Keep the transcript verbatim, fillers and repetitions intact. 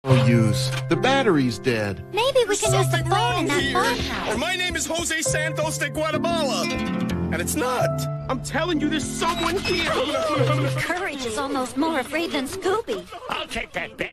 No use. The battery's dead. Maybe we can use the phone in that farmhouse. Or my name is Jose Santos de Guatemala. And it's not. I'm telling you, there's someone here. Courage is almost more afraid than Scooby. I'll take that bet.